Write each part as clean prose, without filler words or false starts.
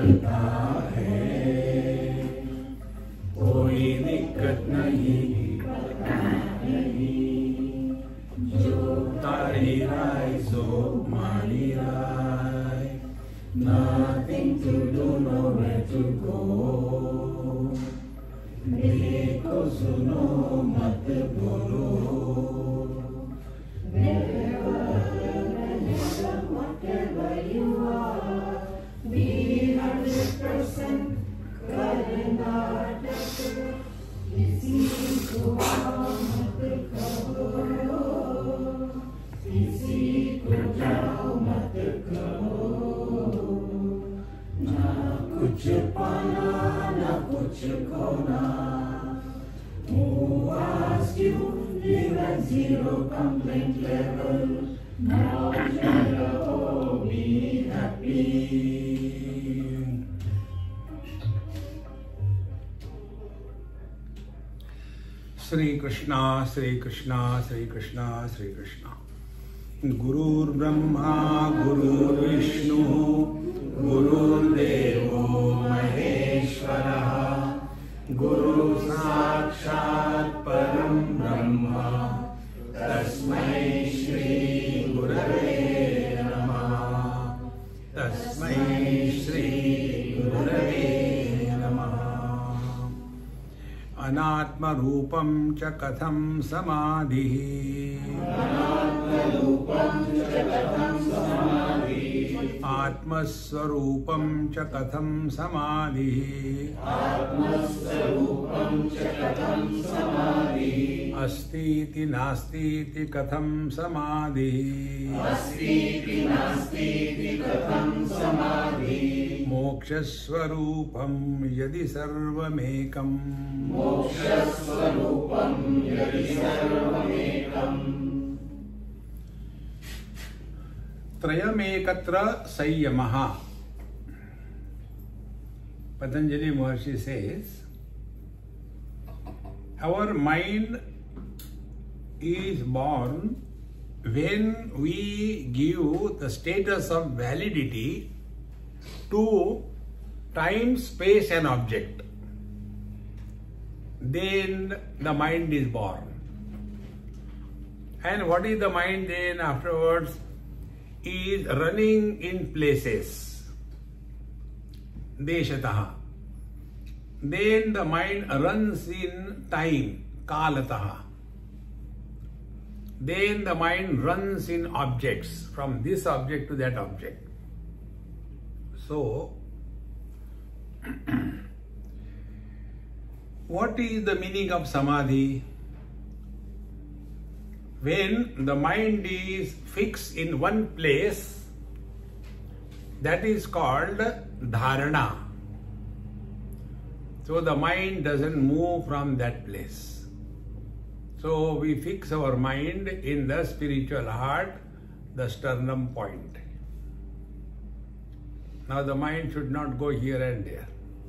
करता है, कोई दिक्कत नहीं, जो तारी राय सो मानी राय, nothing to do, nowhere to go, देखो सुनो मत बोलो, whatever you are, be 100% Karnataka, किसी को मत कहो, किसी को जाओ मत कहो, ना कुछ पाना ना कुछ खोना, who asked you live at zero complaint level, now be happy. Shri Krishna, Shri Krishna, Shri Krishna, Shri Krishna. Gurur Brahma, Gurur Vishnu, Gurur Devo Maheshwara, Guru Sakshat Param Brahma, Tasmai Shri Gurave Namah, Tasmai Shri Gurave Namah. Anatma Rupam cha katham samadhi, Atma Swarupam cha katham samadhi, Astiti nastiti katham samadhi, Moksha Swarupam yadi sarvamekam, Trayamekatra Sanyamaha. Patanjali Maharshi says, our mind is born when we give the status of validity to time, space and object. Then the mind is born. And what is the mind then afterwards? Is running in places, deshataha. Then the mind runs in time, kalataha. Then the mind runs in objects, from this object to that object. So, what is the meaning of samadhi? When the mind is fixed in one place, that is called dharana. So the mind doesn't move from that place. So we fix our mind in the spiritual heart, the sternum point. Now the mind should not go here and there.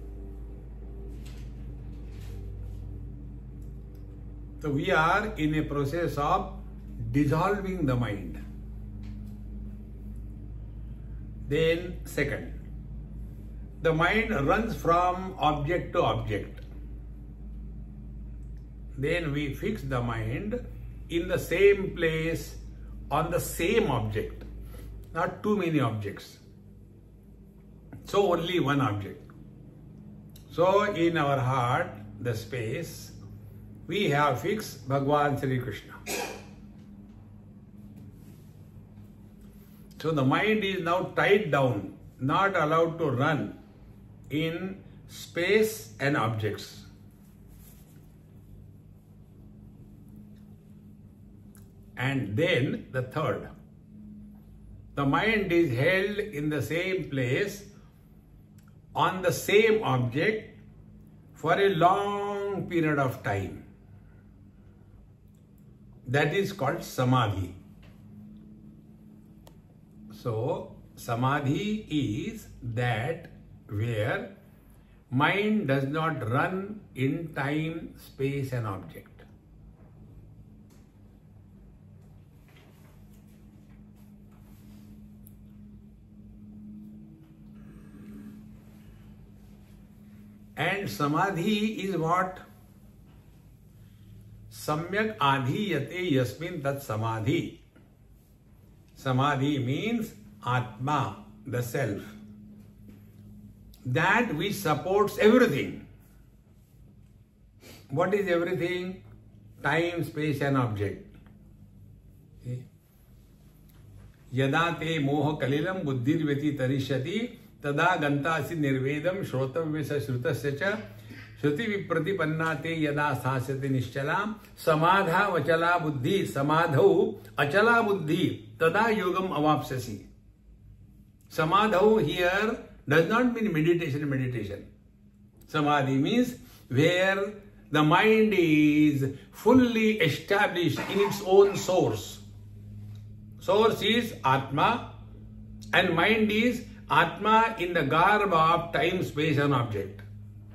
So we are in a process of dissolving the mind. Then second, the mind runs from object to object. Then we fix the mind in the same place on the same object, not too many objects. So only one object. So in our heart, the space, we have fixed Bhagavan Sri Krishna. So the mind is now tied down, not allowed to run in space and objects. And then the third, the mind is held in the same place on the same object for a long period of time. That is called samadhi. So, samadhi is that where mind does not run in time, space and object. And samadhi is what? Samyak adhiyate yasmin tat samadhi. Samadhi means Atma, the self. That which supports everything. What is everything? Time, space and object. Yada te moha kalilam buddhir vyati tarishyati tada gantasi nirvedam shrotavya shrutasya cha shruti vipratipanna te yada sthasati nishchalam samadha vachala buddhi samadhau achala buddhi tada yogam avapsasi. Samadhau here does not mean meditation. Samadhi means where the mind is fully established in its own source. Source is Atma and mind is Atma in the garb of time, space and object.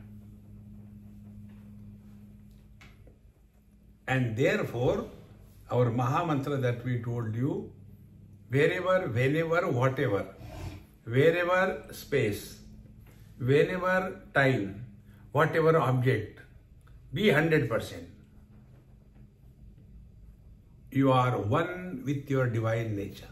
And therefore, our Maha Mantra that we told you, wherever, whenever, whatever, wherever space, whenever time, whatever object, be 100%. You are one with your divine nature.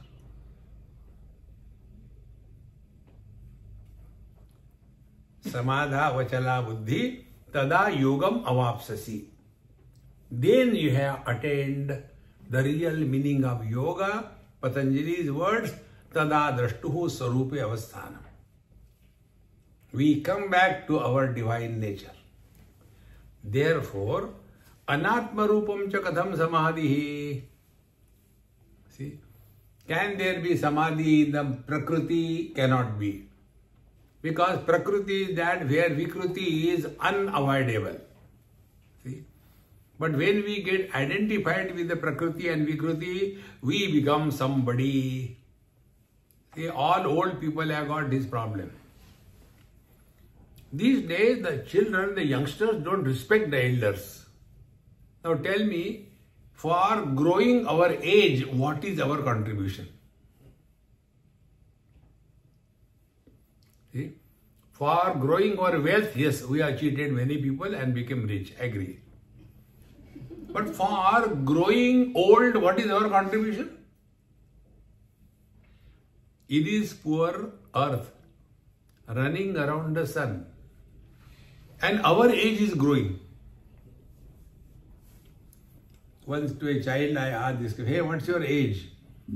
Samadha vachala buddhi tada yogam avapsasi. Then you have attained the real meaning of yoga. Patanjali's words, tada drashtuhu sarupe avasthanam. We come back to our divine nature. Therefore, anatma rupam cha katham samadhi. See, can there be samadhi in the prakriti? Cannot be. Because prakriti is that where vikruti is unavoidable. See? But when we get identified with the prakriti and vikruti, we become somebody. See, all old people have got this problem. These days, the children, the youngsters don't respect the elders. Now tell me, for growing our age, what is our contribution? See? For growing our wealth, yes, we have cheated many people and became rich, agree. But for growing old, what is our contribution? It is poor earth running around the sun. And our age is growing. Once to a child I asked this, hey, what's your age?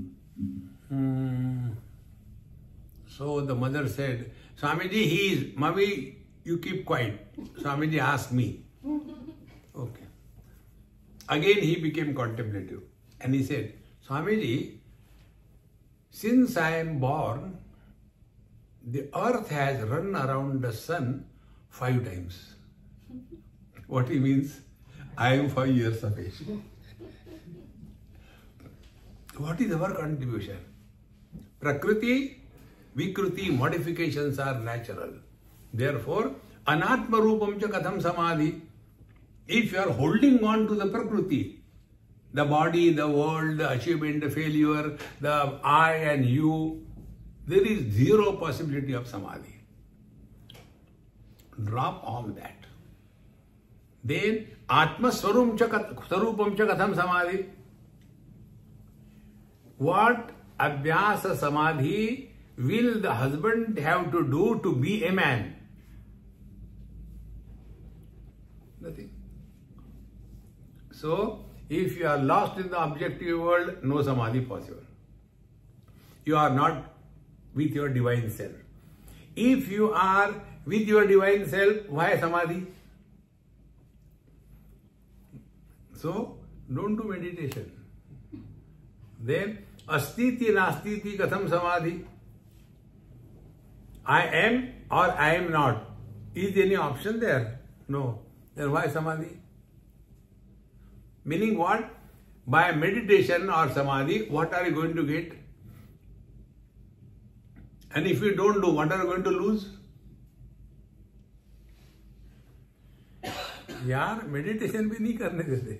So the mother said, Swamiji, he is, Mami, you keep quiet. Swamiji asked me. Okay. Again he became contemplative. And he said, Swamiji, since I am born, the earth has run around the sun 5 times. What he means? I am 5 years of age. What is our contribution? Prakriti, vikruti, modifications are natural. Therefore, anatma rupam cha katham samadhi. If you are holding on to the prakriti, the body, the world, the achievement, the failure, the I and you, there is zero possibility of samadhi. Drop all that. Then, Atma Swarupam cha katham samadhi. What abhyasa samadhi will the husband have to do to be a man? Nothing. So, if you are lost in the objective world, no samadhi possible. You are not with your divine self. If you are with your divine self, why samadhi? So, don't do meditation. Then, astiti nastiti katham samadhi. I am or I am not. Is there any option there? No. Then why samadhi? Meaning what? By meditation or samadhi, what are you going to get? And if you don't do, what are you going to lose? यार meditation भी नहीं करने देते.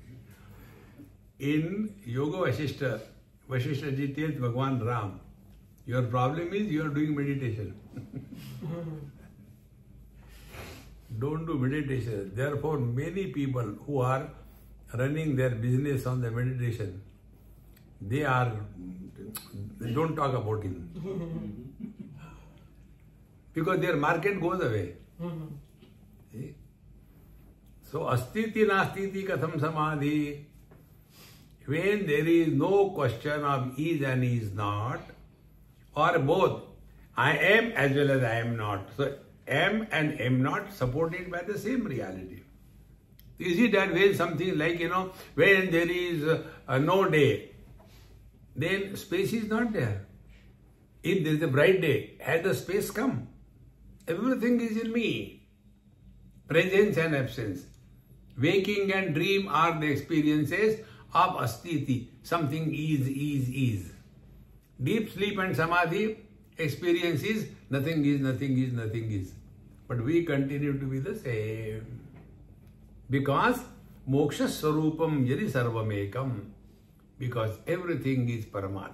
In Yoga Vasishtha, Vasishtha ji tells Bhagwan Ram, your problem is you are doing meditation. Don't do meditation. Therefore, many people who are running their business on the meditation, they don't talk about him. Because their market goes away. See? So, astiti nastiti katham samadhi. When there is no question of is and is not, or both, I am as well as I am not. So, am and am not supported by the same reality. You see that when something like, when there is no day, then space is not there. If there is a bright day, has the space come? Everything is in me. Presence and absence. Waking and dream are the experiences of astiti. Something is. Deep sleep and samadhi experience is nothing is. But we continue to be the same. Because moksha swarupam yadi sarvamekam. Because everything is Paramatma.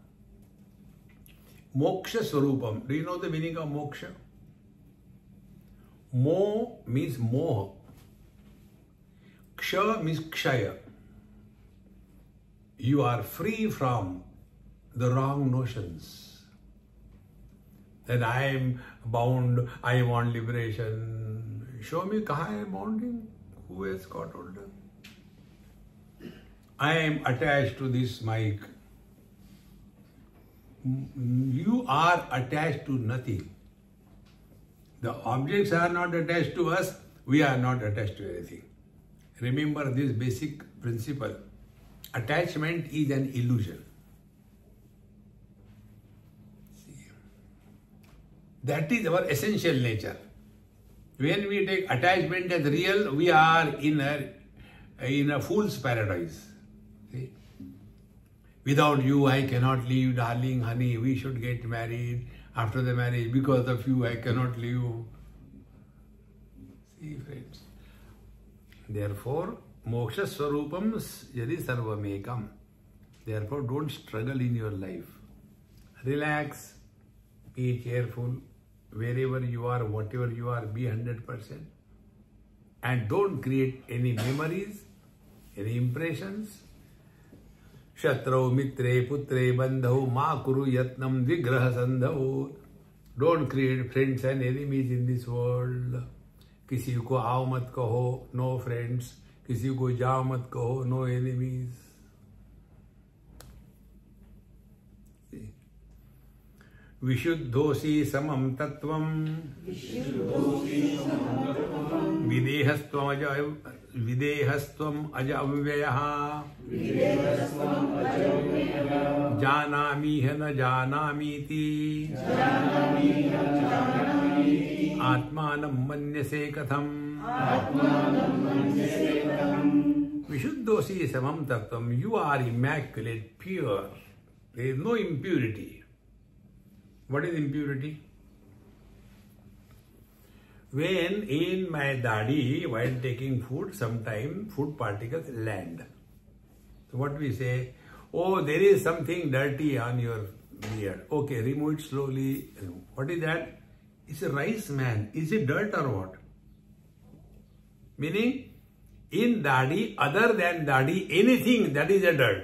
Moksha swarupam. Do you know the meaning of moksha? Mo means moha. Ksha means kshaya. You are free from the wrong notions. That I am bound, I want liberation. Show me kaha I am bounding. Who has got older? I am attached to this mic. You are attached to nothing. The objects are not attached to us. We are not attached to anything. Remember this basic principle. Attachment is an illusion. See? That is our essential nature. When we take attachment as real, we are in a fool's paradise. See? Without you, I cannot live, darling, honey. We should get married. After the marriage, because of you, I cannot live. See, friends. Therefore, moksha swarupam yadi sarvamekam. Therefore, don't struggle in your life. Relax. Be cheerful. Wherever you are, whatever you are, be 100%. And don't create any memories, any impressions. Shatrau, mitre, putre, bandhau, ma kuru yatnam vigraha sandhau. Don't create friends and enemies in this world. किसी को आओ मत कहो, no friends. किसी को जाओ मत कहो, no enemies. विशुद्धोषि समम तत्वम विदेहस्त्वम अज अव्ययः जानामि न जानामीति आत्मानं मन्यसे कथम विशुद्धोषि समम तत्वम. You are immaculate, pure. There is no impurity. What is impurity? When in my dadi, while taking food, sometimes food particles land. So what we say, oh, there is something dirty on your beard. Okay, remove it slowly. What is that? It's a rice, man. Is it dirt or what? Meaning, in dadi, other than dadi, anything that is a dirt.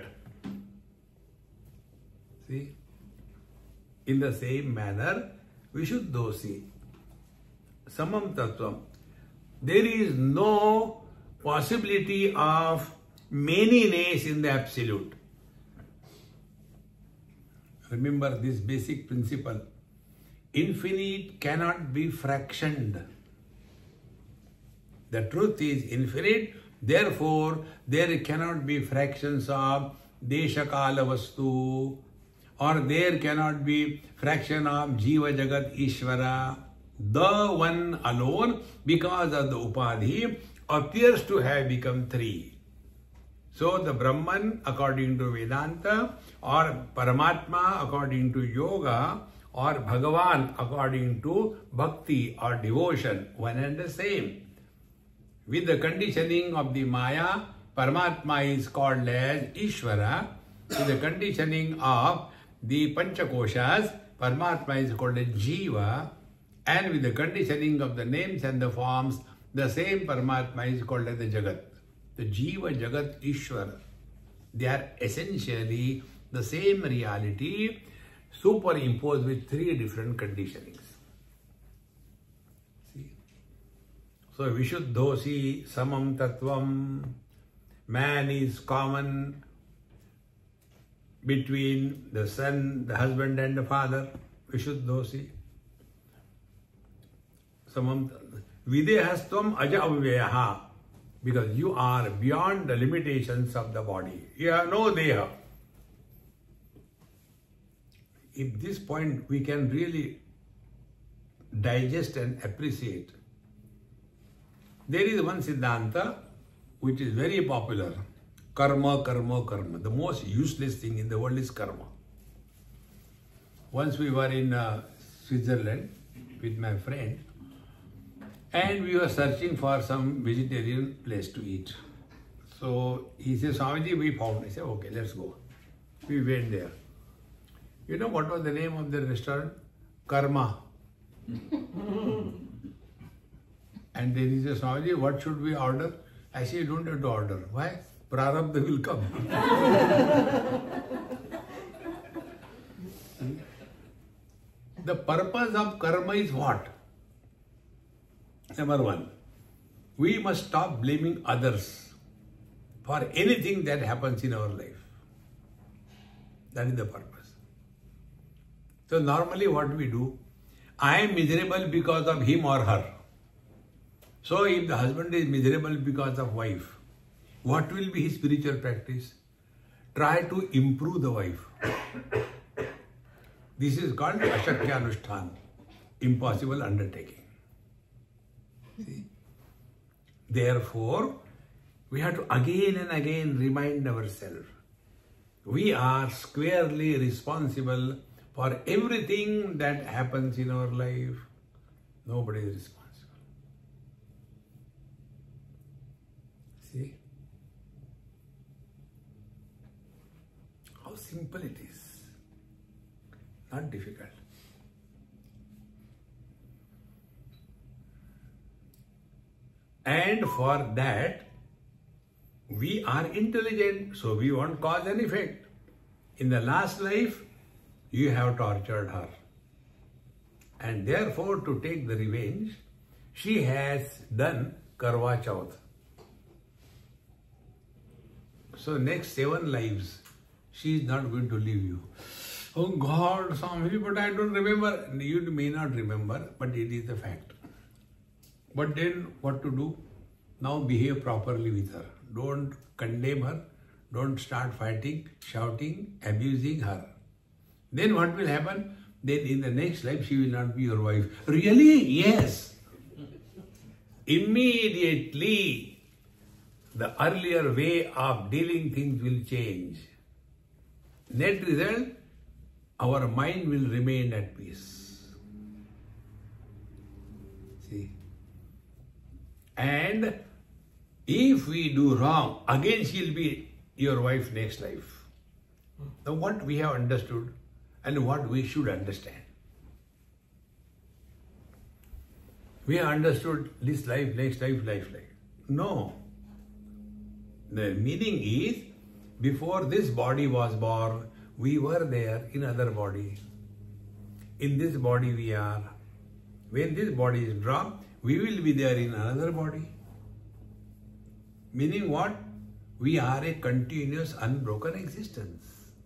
See? In the same manner, Vishuddhosi, Samam Tattvam. There is no possibility of manyness in the Absolute. Remember this basic principle. Infinite cannot be fractioned. The truth is infinite, therefore there cannot be fractions of Deshakala Vastu, or there cannot be fraction of Jiva Jagat Ishvara. The one alone, because of the Upadhi, appears to have become three. So the Brahman, according to Vedanta, or Paramatma, according to Yoga, or Bhagavan, according to Bhakti or devotion, one and the same. With the conditioning of the Maya, Paramatma is called as Ishvara. With the conditioning of the Panchakoshas, Paramatma is called as Jiva, And with the conditioning of the names and the forms, the same Paramatma is called as the Jagat. The Jiva, Jagat, Ishwar, they are essentially the same reality superimposed with three different conditionings. See? So Vishuddhosi, Samam Tattvam, man is common between the son, the husband and the father, Vishuddhosi. Samam Videhastvam Aja Avyaha, because you are beyond the limitations of the body. You have no deha. At this point, we can really digest and appreciate. There is one Siddhanta which is very popular. Karma, karma, karma. The most useless thing in the world is karma. Once we were in Switzerland with my friend, and we were searching for some vegetarian place to eat. So he said, Swamiji, we found. I said, okay, let's go. We went there. You know what was the name of the restaurant? Karma. And then he said, Swamiji, what should we order? I said, you don't have to order. Why? Prarabdha will come. The purpose of karma is what? Number one, we must stop blaming others for anything that happens in our life. That is the purpose. So normally what we do, I am miserable because of him or her. So if the husband is miserable because of wife, what will be his spiritual practice? Try to improve the wife. This is called Ashakya Anushthan, impossible undertaking. See? Therefore, we have to again and again remind ourselves, we are squarely responsible for everything that happens in our life. Nobody is responsible. See? How simple it is. Not difficult. And for that, we are intelligent, so we want cause and effect. In the last life, you have tortured her. And therefore, to take the revenge, she has done Karwa Chauth. So next 7 lives, she is not going to leave you. Oh God, Swamiji, but I don't remember. You may not remember, but it is a fact. But then what to do? Now behave properly with her. Don't condemn her. Don't start fighting, shouting, abusing her. Then what will happen? Then in the next life she will not be your wife. Really? Yes. Immediately the earlier way of dealing things will change. Net result, our mind will remain at peace. See? And if we do wrong, again she will be your wife next life. Now what we have understood and what we should understand. We have understood this life, next life, life. No. The meaning is, before this body was born, we were there in other body. In this body we are. When this body is dropped, we will be there in another body. Meaning what? We are a continuous, unbroken existence.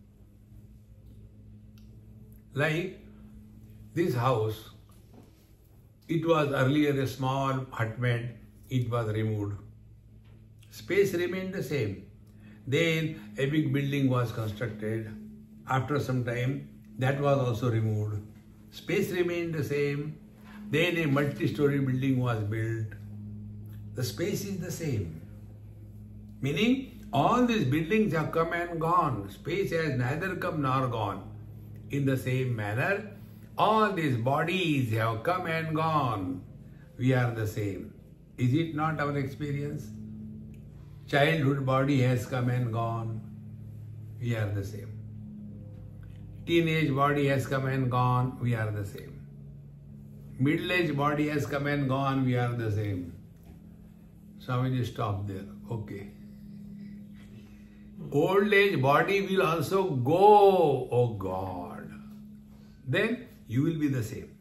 Like this house, it was earlier a small hutment, it was removed. Space remained the same. Then a big building was constructed. After some time, that was also removed. Space remained the same. Then a multi-story building was built. The space is the same. Meaning, all these buildings have come and gone. Space has neither come nor gone. In the same manner, all these bodies have come and gone. We are the same. Is it not our experience? Childhood body has come and gone. We are the same. Teenage body has come and gone. We are the same. Middle-aged body has come and gone, we are the same. Swamiji, stop there. Okay. Old age body will also go, oh God. Then you will be the same.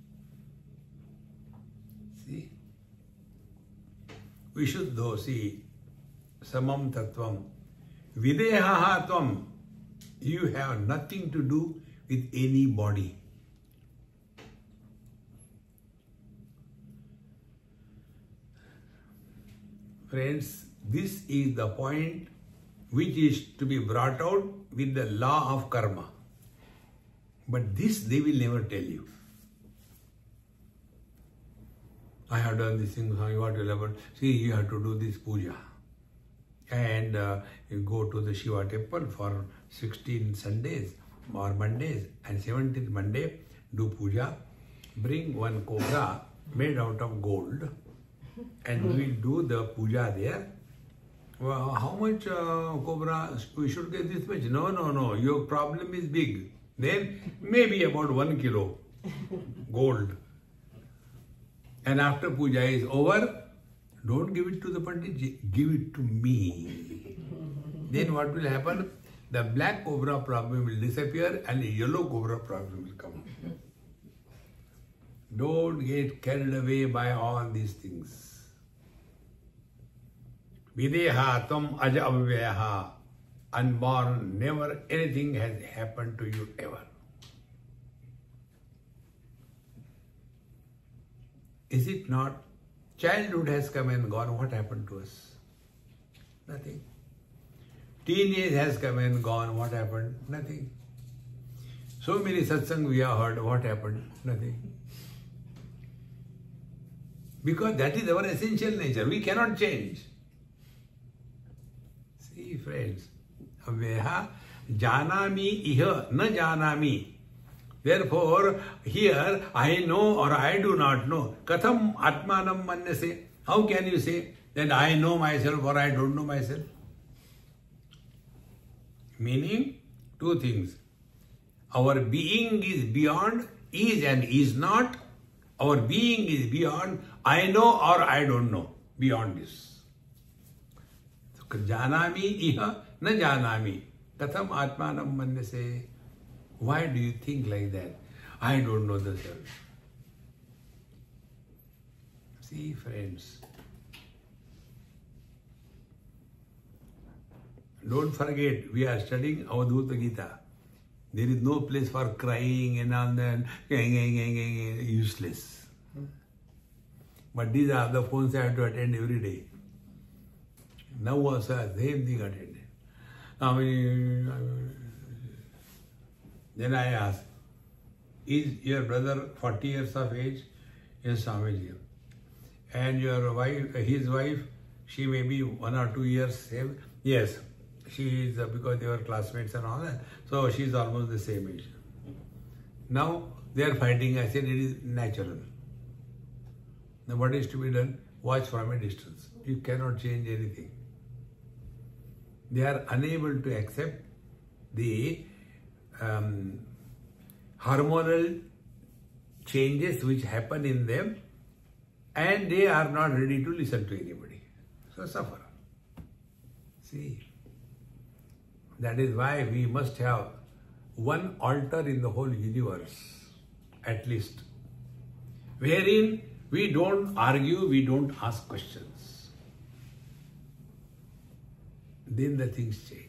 See? Vishuddho, see, samam tattvam. Videhaha tvam. You have nothing to do with any body. Friends, this is the point which is to be brought out with the law of karma. But this they will never tell you. I have done this thing, what will happen? See, you have to do this puja. And you go to the Shiva temple for 16 Sundays or Mondays, and 17th Monday do puja. Bring one cobra made out of gold, and we will do the puja there. Well, how much cobra we should get this much? No. Your problem is big. Then maybe about 1 kilo gold. And after puja is over, don't give it to the Panditji, give it to me. Then what will happen? The black cobra problem will disappear and the yellow cobra problem will come. Don't get carried away by all these things. Videha tam aja avyaha. Unborn, never anything has happened to you ever. Is it not? Childhood has come and gone. What happened to us? Nothing. Teenage has come and gone. What happened? Nothing. So many satsang we have heard. What happened? Nothing. Because that is our essential nature. We cannot change. See, friends. Avyaha janami iha na janami. Therefore, here I know or I do not know. Katham atmanam manyase. How can you say that I know myself or I don't know myself? Meaning, two things. Our being is beyond is and is not. Our being is beyond I know or I don't know. Beyond this. So, janami iha na janami. Katham atmanam manyase. Why do you think like that? I don't know the self. See, friends, don't forget, we are studying Avadhuta Gita. There is no place for crying and all that, useless. But these are the phones I have to attend every day. Now also, same thing attended. Then I asked, is your brother 40 years of age? Yes, Swamiji. And your wife, his wife, she may be 1 or 2 years same? Yes, she is because they were classmates and all that. So she is almost the same age. Now they are fighting. I said it is natural. Now what is to be done? Watch from a distance. You cannot change anything. They are unable to accept the hormonal changes which happen in them, and they are not ready to listen to anybody. So suffer. See, that is why we must have one altar in the whole universe, at least, wherein we don't argue, we don't ask questions. Then the things change.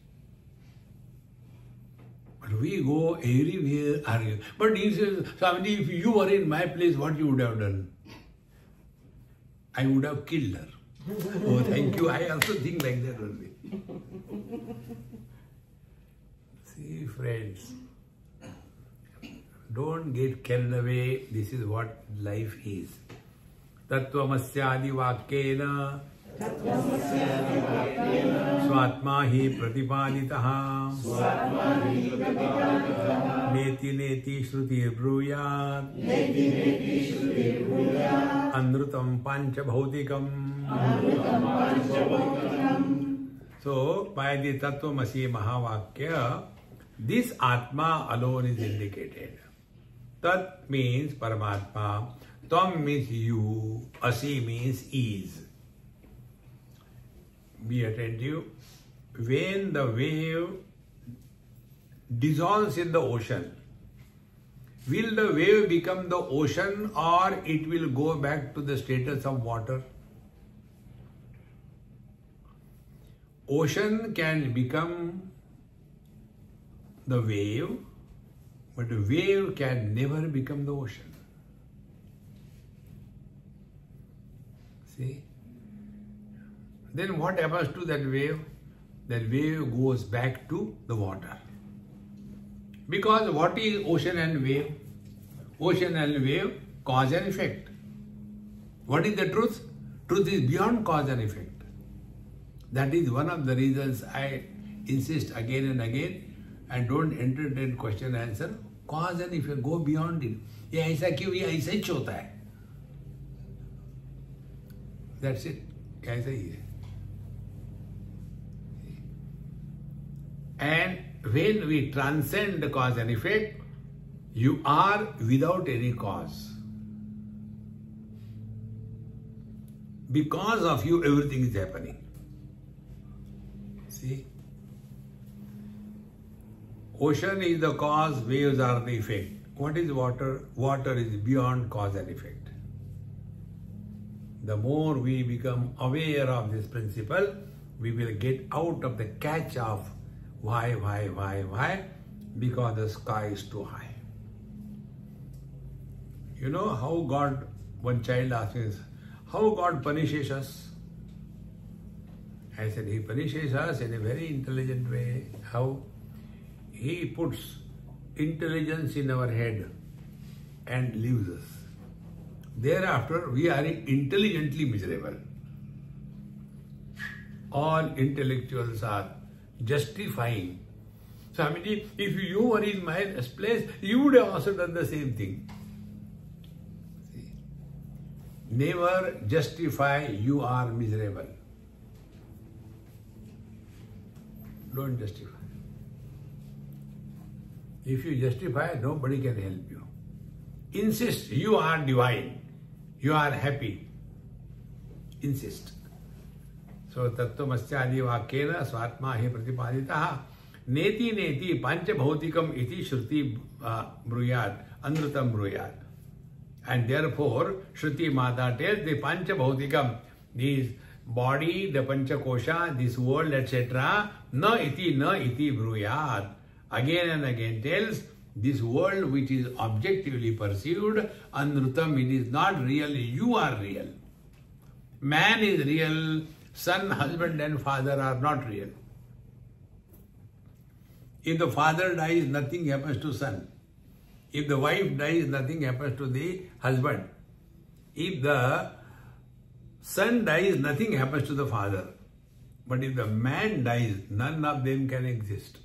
But we go everywhere argue. But he says, Swamiji, if you were in my place, what you would have done? I would have killed her. Oh, thank you. I also think like that only. See, friends, don't get carried away. This is what life is. Tattvamasyadi vakyena Swatma hi pratipaditaha Neti neti shruti bruyat Anrutam pancha bhautikam. So, by the Tattvamasi Mahavakya, this Atma alone is indicated. Tat means Paramatma. Tam means you. Asi means is. Be attentive. When the wave dissolves in the ocean, will the wave become the ocean or it will go back to the status of water? Ocean can become the wave, but the wave can never become the ocean. See? Then what happens to that wave? That wave goes back to the water. Because what is ocean and wave? Ocean and wave, cause and effect. What is the truth? Truth is beyond cause and effect. That is one of the reasons I insist again and again, and don't entertain question answer. Cause and effect, go beyond it. ये ऐसा क्यों? ये ऐसा ही होता है. That's it. ऐसा ही है. And when we transcend the cause and effect, you are without any cause. Because of you, everything is happening. See? Ocean is the cause, waves are the effect. What is water? Water is beyond cause and effect. The more we become aware of this principle, we will get out of the catch of why? Because the sky is too high. You know how God, one child asked me, how God punishes us? I said, He punishes us in a very intelligent way. How? He puts intelligence in our head and leaves us. Thereafter, we are intelligently miserable. All intellectuals are justifying. Swamiji, if you were in my place, you would have also done the same thing. See? Never justify you are miserable. Don't justify. If you justify, nobody can help you. Insist, you are divine. You are happy. Insist. So, Tattvamasya Vakena Swatma He Pratipaditaha Neti Neti Pancha Bhautikam Iti Shruti Bruyat Anrutam Bruyat. And therefore, Shruti Mata tells the Pancha Bhautikam, this body, the Pancha Kosha, this world, etc. Na iti Bruyat. Again and again tells, this world which is objectively perceived, Anrutam, it is not real, you are real. Man is real. Son, husband and father are not real. If the father dies, nothing happens to son. If the wife dies, nothing happens to the husband. If the son dies, nothing happens to the father. But if the man dies, none of them can exist.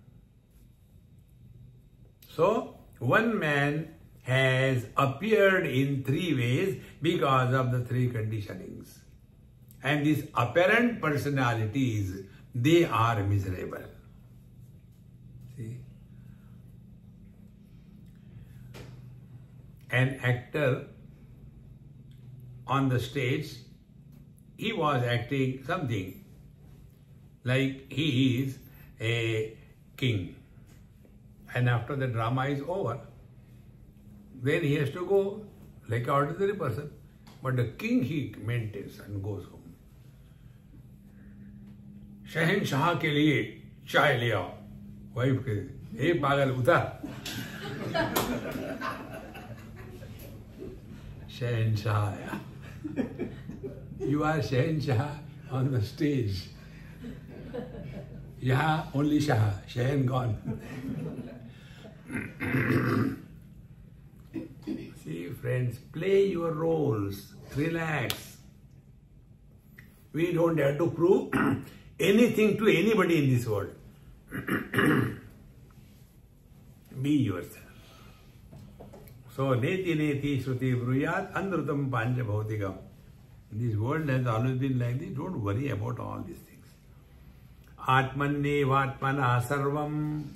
So, one man has appeared in three ways because of the three conditionings. And these apparent personalities, they are miserable. See? An actor on the stage, he was acting something like he is a king. And after the drama is over, then he has to go like an ordinary person. But the king, he maintains and goes home. शहनशाह के लिए चाय ले आओ. Wife के ए पागल उतार. शहनशाह आया. You are शहनशाह on the stage. यहाँ only Shah, Shahan gone. See friends, play your roles, relax. We don't have to prove anything to anybody in this world. Be yourself. So, neti neti shruti bruyat anrutam pancha bhautikam. This world has always been like this. Don't worry about all these things. आत्मन्येवात्मना सर्वं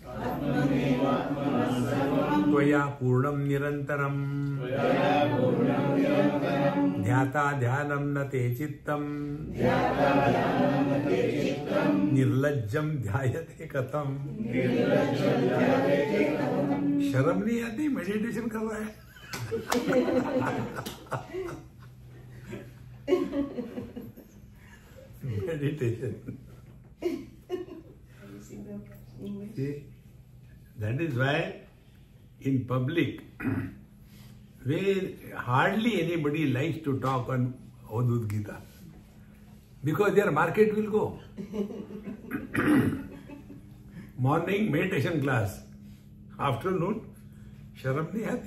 त्वया पूर्णं निरन्तरं ध्याता ध्यानं न ते चित्तम् निर्लज्जं ध्यायते कथम। शर्म नहीं आती मेडिटेशन कर रहा है। Meditation. See, that is why in public, where hardly anybody likes to talk on Advaita Gita, because their market will go. Morning meditation class, afternoon शर्म नहीं आती।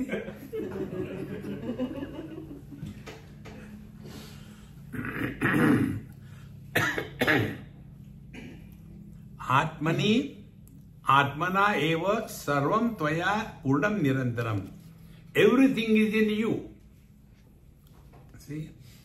आत्मनि आत्मना एव सर्वं त्वया पूर्णं निरंतरम। Everything is in you. See?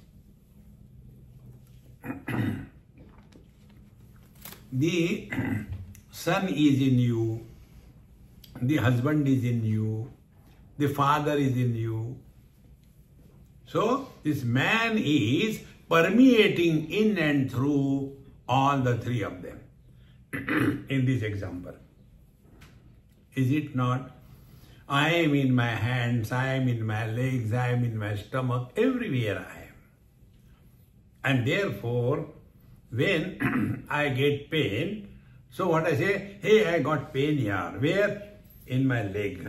The son is in you, the husband is in you, the father is in you. So this man is permeating in and through all the three of them in this example. Is it not? I am in my hands, I am in my legs, I am in my stomach, everywhere I am. And therefore, when I get pain, so what I say, hey, I got pain here. Where? In my leg.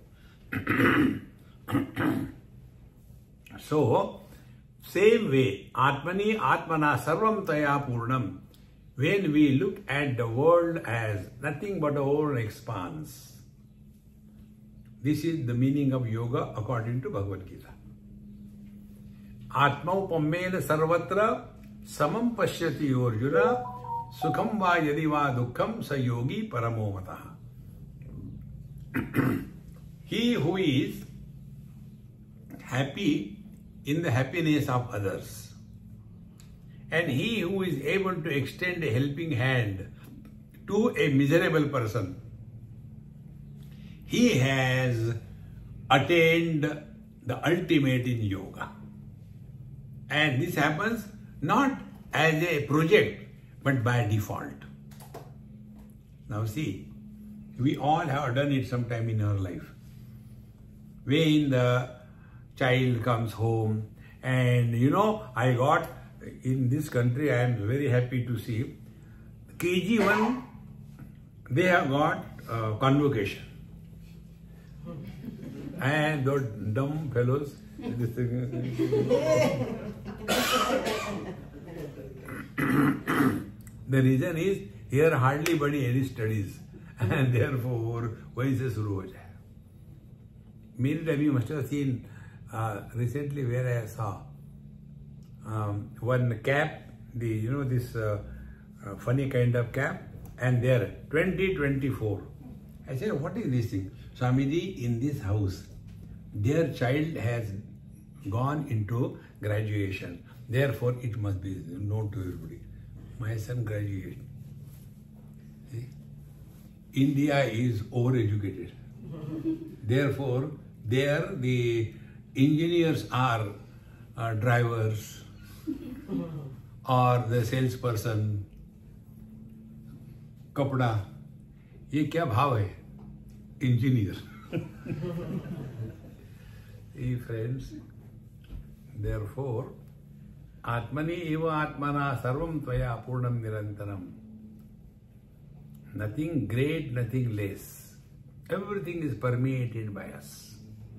So, same way, Atmani Atmana Sarvam Taya Purnam, when we look at the world as nothing but a whole expanse, this is the meaning of yoga according to Bhagavad Gita. Atmaupamena sarvatra samam pashyati Arjuna sukham va yadi va dukkham sa yogi paramo mataha. He who is happy in the happiness of others, and he who is able to extend a helping hand to a miserable person, he has attained the ultimate in yoga. And this happens not as a project, but by default. Now see, we all have done it sometime in our life. When the child comes home, and I got, in this country I am very happy to see, KG1, they have got convocation. And those dumb fellows, this thing. The reason is, here hardly any studies, and therefore, why is this शुरू हो जाए? Many times you must have seen recently where I saw one cap, this funny kind of cap, and there 2024. I said, what is this thing? Swamiji, in this house, their child has gone into graduation. Therefore, it must be known to everybody. My son graduated. See? India is overeducated. Therefore, there the engineers are drivers or the salesperson, kapda. ये क्या भाव है? Engineer. See, friends, therefore, Atmani eva Atmana Sarvam Tvaya Purnam Nirantaram. Nothing great, nothing less. Everything is permeated by us.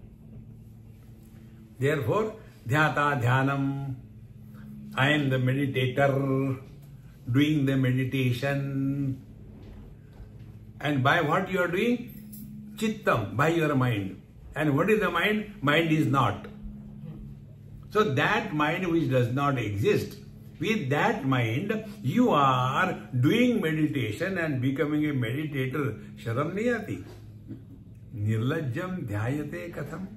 Therefore, Dhyata Dhyanam, I am the meditator doing the meditation. And by what you are doing? Chittam, by your mind. And what is the mind? Mind is not. So that mind which does not exist, with that mind, you are doing meditation and becoming a meditator. Sharam nahi aati. Nirlajjam dhyayate katham.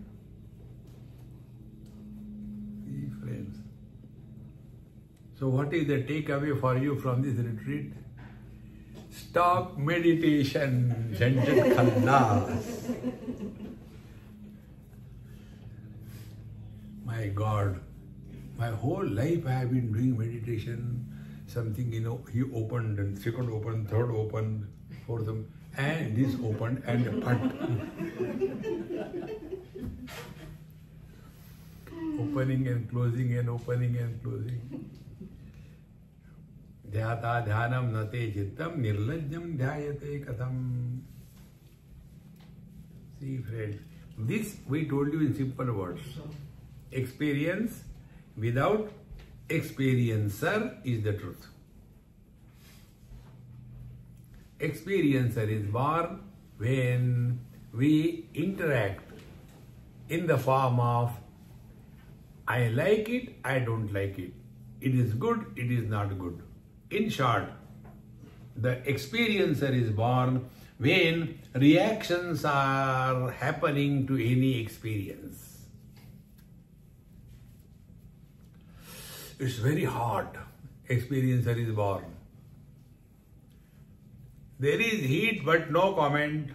See, friends. So what is the takeaway for you from this retreat? Stop meditation, Jhanjhat Khalas. My God, my whole life I have been doing meditation. Something, he opened, and second opened, third opened, fourth opened, and this opened, and put. Opening and closing and opening and closing. Dhyata dhyanam nate chittam nirlajjam dhyayate katham. See, friends, this we told you in simple words. Experience without experiencer is the truth. Experiencer is born when we interact in the form of I like it, I don't like it. It is good, it is not good. In short, the experiencer is born when reactions are happening to any experience. It's very hard. Experiencer is born. There is heat but no comment.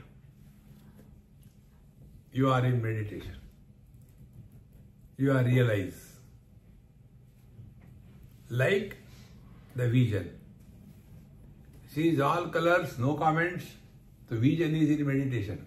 You are in meditation. You are realized. Like the vision. Sees all colors, no comments. The vision is in meditation.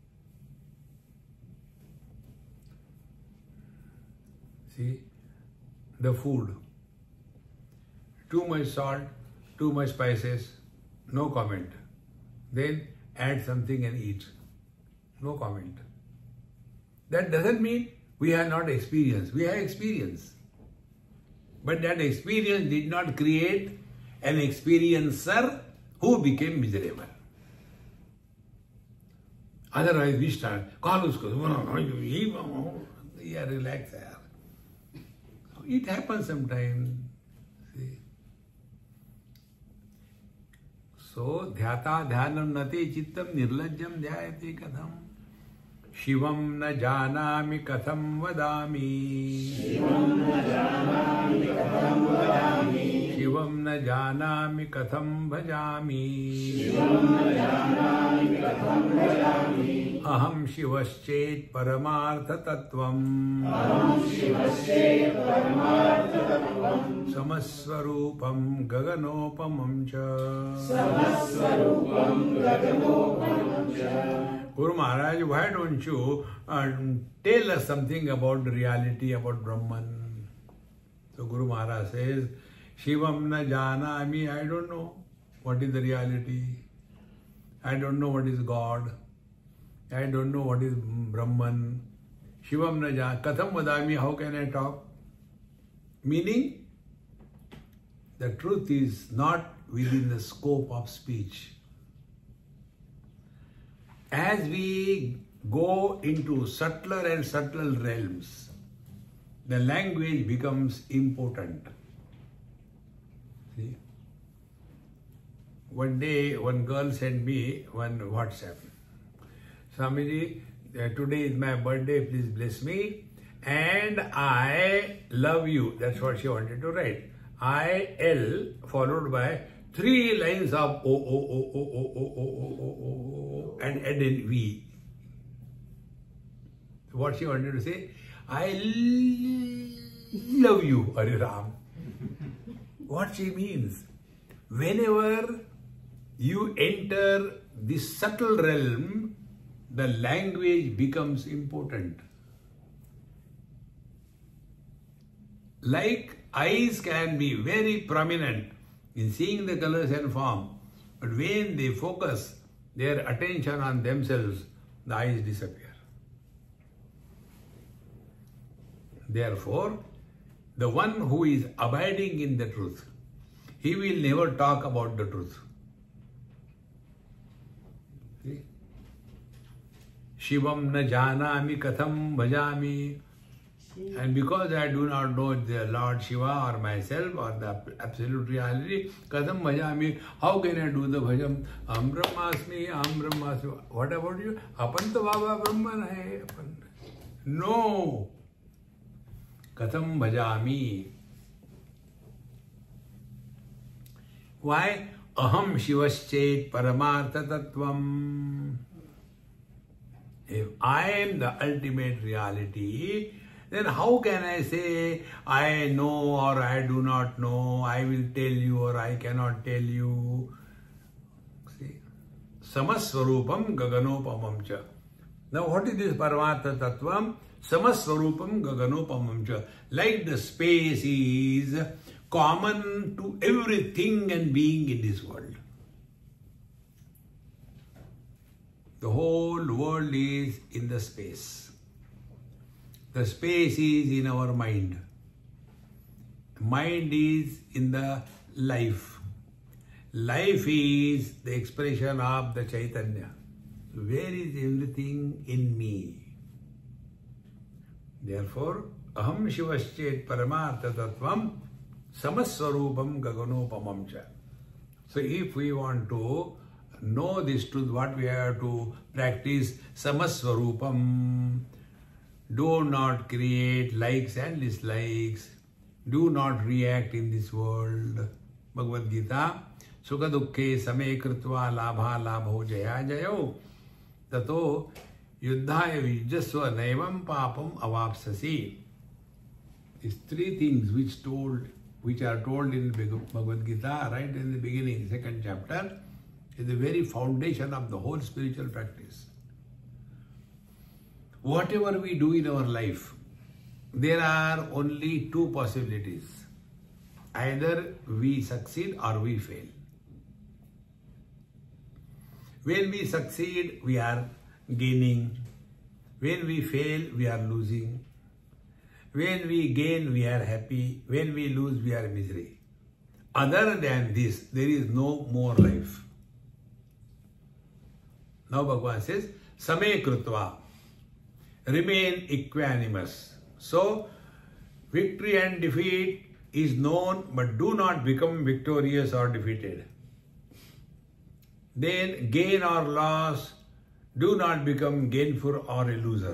See, the food. Too much salt, too much spices, no comment. Then add something and eat. No comment. That doesn't mean we have not experienced. We have experience. But that experience did not create an experiencer who became miserable. Otherwise we start, call usko, yeah, relax. It happens sometimes. See? So, dhyata dhyanam nate chittam nirlajjam dhyayate katham. Shivam na janami katham vadami. Shivam na janami katham bhajami. Aham shivaschet paramartha tattvam. Samasvarupam gaganopamam cha. Guru Maharaj, why don't you tell us something about the reality about Brahman? So Guru Maharaj says, Shivam na janami, I don't know what is the reality. I don't know what is God. I don't know what is Brahman. Shivam na janami, katham vadami, how can I talk? Meaning, the truth is not within the scope of speech. As we go into subtler and subtler realms, the language becomes important. See? One day, one girl sent me one WhatsApp. Swamiji, today is my birthday, please bless me. And I love you. That's what she wanted to write. I-L followed by 3 lines of O and then V. What she wanted to say? I love you, Hare Ram. What she means? Whenever you enter this subtle realm, the language becomes important. Like eyes can be very prominent in seeing the colors and form, but when they focus their attention on themselves, the eyes disappear. Therefore, the one who is abiding in the truth, he will never talk about the truth. See? Shivam na janami katham bhajami. And because I do not know the Lord Shiva or myself or the absolute reality, katham bhajami, how can I do the bhajam? Am brahmasmi, am brahmasmi. What about you? Apan to baba brahman hai. No. Katham bhajami. Why? Aham Shivaschet Paramartha Tattvam. If I am the ultimate reality, then how can I say I know or I do not know, I will tell you or I cannot tell you? See, Samaswarupam Gaganopamam cha. Now what is this Paramartha Tattvam? Samaswarupam Gaganopamam cha. Like the space is common to everything and being in this world. The whole world is in the space. The space is in our mind. Mind is in the life. Life is the expression of the Chaitanya. Where is everything in me? Therefore, Aham Shivaschet Paramartha Tattvam Samaswarupam Gaganopamam cha. So if we want to know this truth, what we have to practice Samaswarupam. Do not create likes and dislikes. Do not react in this world. Bhagavad Gita. Sukha dukkhe same kritva labha labho jaya jayo. Tato yuddhaya vijjasva naivam papam avapsasi. These three things which are told in Bhagavad Gita right in the beginning, second chapter, is the very foundation of the whole spiritual practice. Whatever we do in our life, there are only two possibilities. Either we succeed or we fail. When we succeed, we are gaining. When we fail, we are losing. When we gain, we are happy. When we lose, we are in misery. Other than this, there is no more life. Now Bhagavan says, Same Krutva. Remain equanimous. So, victory and defeat is known, but do not become victorious or defeated. Then, gain or loss, do not become gainful or a loser.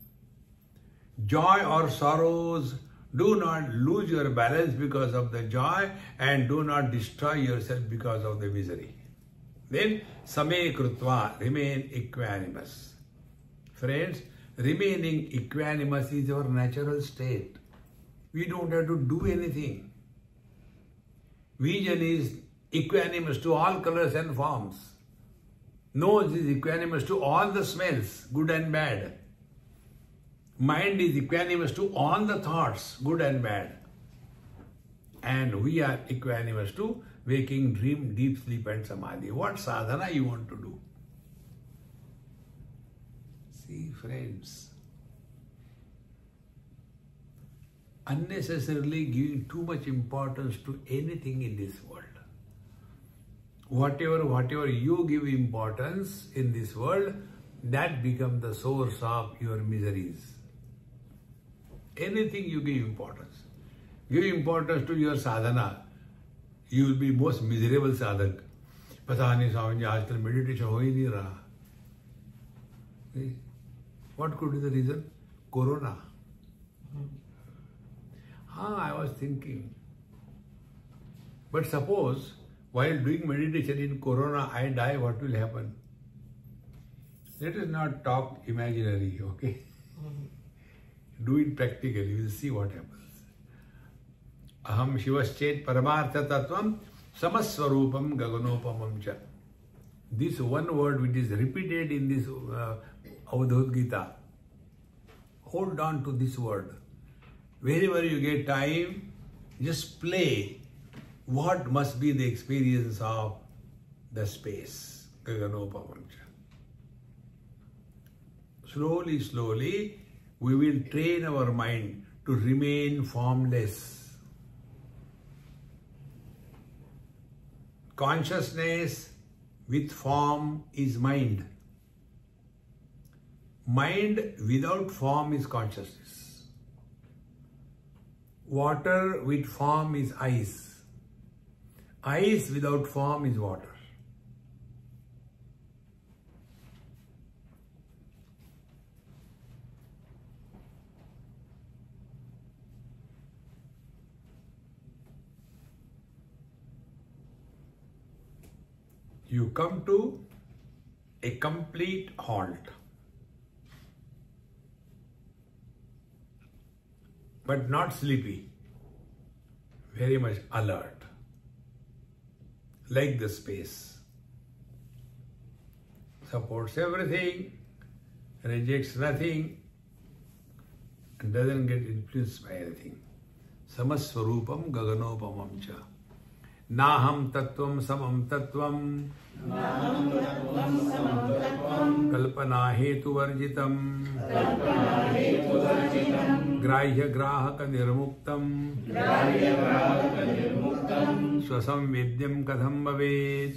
Joy or sorrows, do not lose your balance because of the joy and do not destroy yourself because of the misery. Then, Same Krutva, remain equanimous. Friends, remaining equanimous is our natural state. We don't have to do anything. Vision is equanimous to all colors and forms. Nose is equanimous to all the smells, good and bad. Mind is equanimous to all the thoughts, good and bad. And we are equanimous to waking, dream, deep sleep and samadhi. What sadhana you want to do? See, friends, unnecessarily giving too much importance to anything in this world. Whatever you give importance in this world, that becomes the source of your miseries. Anything you give importance. Give importance to your sadhana, you will be most miserable sadhak. Pata nahi Swami ji, aajkal meditation ho hi nahi raha. What could be the reason? Corona. I was thinking. But suppose while doing meditation in Corona, I die, what will happen? Let us not talk imaginary, okay? Do it practically, you will see what happens. Aham Shivaschet Paramartha Tattvam Samaswarupam Gaganopamam cha. This one word which is repeated in this Avadhut Gita, hold on to this word. Wherever you get time, just play what must be the experience of the space. Gaganopamam cha. Slowly, slowly, we will train our mind to remain formless. Consciousness with form is mind. Mind without form is consciousness. Water with form is ice. Ice without form is water. you come to a complete halt. But not sleepy, very much alert, like the space. Supports everything, rejects nothing, and doesn't get influenced by anything. Samaswarupam gaganopamam cha. Naham tattvam samam tattvam. Kalpana hetu varjitam. Grahya grahaka nirmuktam. Swasamvedyam katham bhavet.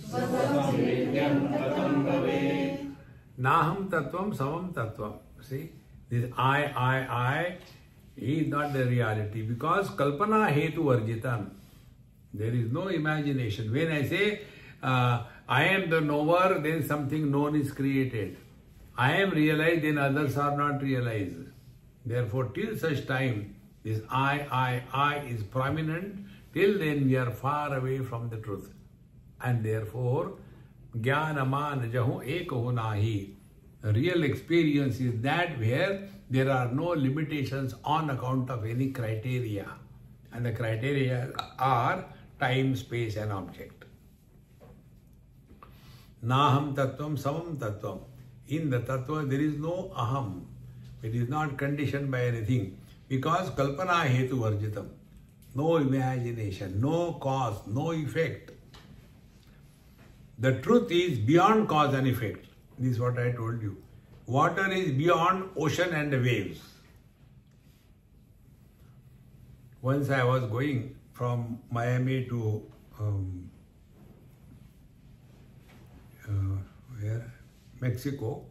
Naham tattvam samam tattvam. See, this I is not the reality, because kalpana hetu varjitam. There is no imagination. When I say I am the knower, then something known is created. I am realized, then others are not realized. Therefore, till such time this I is prominent, till then we are far away from the truth. And therefore, jnana man jahu ekaho nahi. Real experience is that where there are no limitations on account of any criteria. And the criteria are time, space and object. Naham tattvam samam tattvam. In the tattva there is no aham. It is not conditioned by anything. Because kalpana hetu varjitam. No imagination, no cause, no effect. The truth is beyond cause and effect. This is what I told you. Water is beyond ocean and the waves. Once I was going from Miami to Mexico,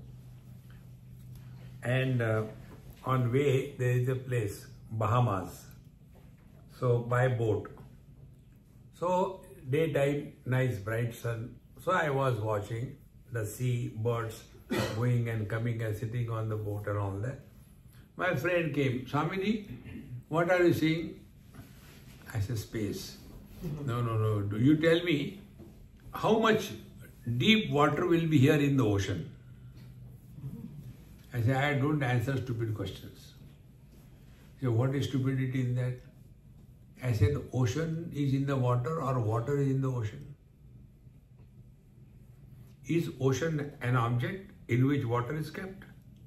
and on way there is a place, Bahamas. So by boat. So daytime, nice bright sun. So I was watching the sea, birds going and coming and sitting on the boat and all that. My friend came, Swamiji, what are you seeing? I said, space. No. Do you tell me how much deep water will be here in the ocean? I said, I don't answer stupid questions. He said, what is stupidity in that? I said, the ocean is in the water or water is in the ocean? Is ocean an object in which water is kept?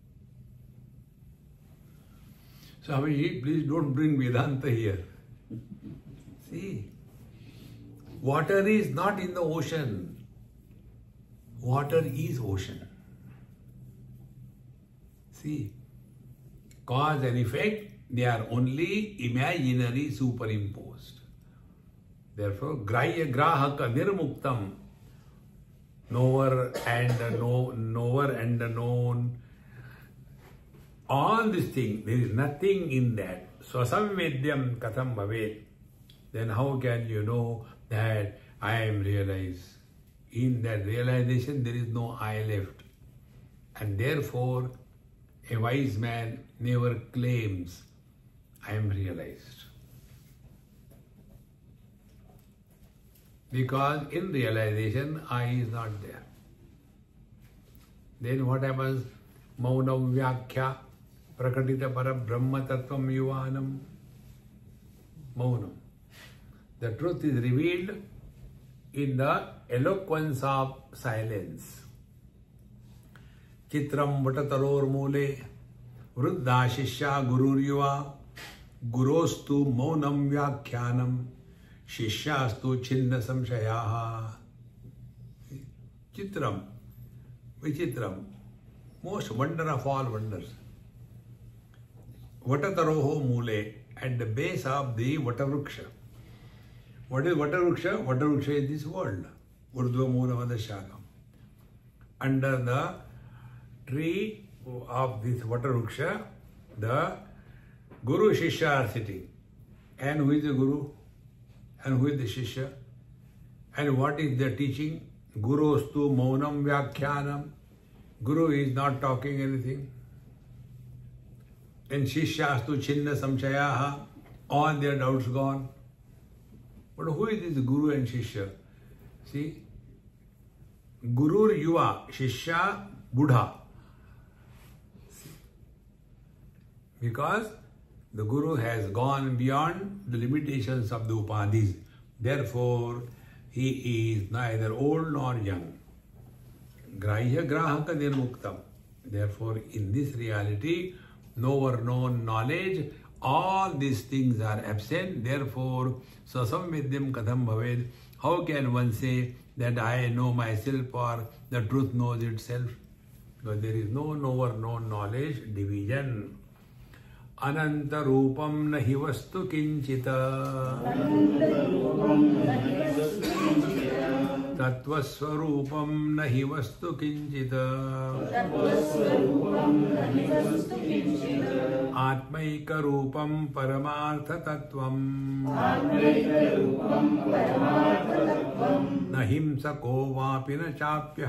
So, Swamiji, please don't bring Vedanta here. See, water is not in the ocean. Water is ocean. See, cause and effect, they are only imaginary superimposed. Therefore, grahya grahaka nirmuktam, knower and known, all this thing, there is nothing in that. Swasamvedyam katham bhavet. Then how can you know that I am realized? In that realization, there is no I left. And therefore, a wise man never claims, I am realized. Because in realization, I is not there. Then what happens? Maunam vyakhya prakatita para brahma tattvam yuvanam. Maunam. The truth is revealed in the eloquence of silence. Chitram vatataror mule vruddha shishya gururyuva gurostu maunam vyakhyanam shishyastu chinna samshayaha. Chitram, vichitram, most wonder of all wonders. Vatataroho mule, at the base of the Vatavruksha. What is Vatavruksha? Vatavruksha is this world. Urdhva Moola Madashakam. Under the tree of this Vatavruksha, the Guru Shishya are sitting. And who is the Guru? And who is the Shishya? And what is the teaching? Gurostu Maunam Vyakhyanam. Guru is not talking anything. And Shishyastu Chinna Samshayaha. All their doubts gone. But who is this Guru and Shishya? See, Gurur Yuva, Shishya Buddha. Because the Guru has gone beyond the limitations of the Upadhis. Therefore, he is neither old nor young. Grahya Grahaka Nirmuktam. Therefore, in this reality, knower known knowledge, all these things are absent. Therefore, Sasam Vidyam Katham Bhaved. How can one say that I know myself or the truth knows itself? Because there is no knower known knowledge division. Ananta Rupam Nahi Vastu Kinchita Tattvaswarupam Nahi Vastu Kinchita Atmaika Rupam Paramartha Tattvam Nahimsako Vapina Chapya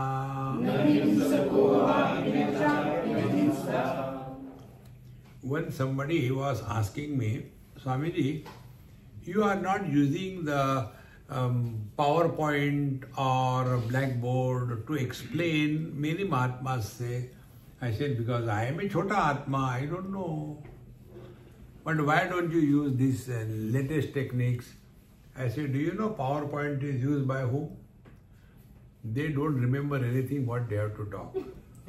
Himsa. When somebody was asking me, Swamiji, you are not using the PowerPoint or Blackboard to explain. Many Mahatmas say. I said, because I am a Chota Atma, I don't know. But why don't you use these latest techniques? I said, do you know PowerPoint is used by whom? They don't remember anything what they have to talk.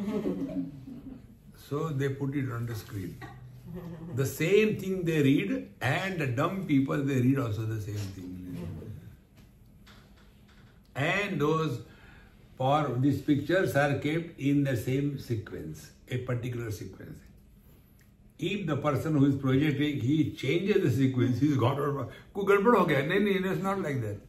So they put it on the screen. The same thing they read, and the dumb people, they read also the same thing. And these pictures are kept in the same sequence, a particular sequence. If the person who is projecting, he changes the sequence, he's got over. It's not like that.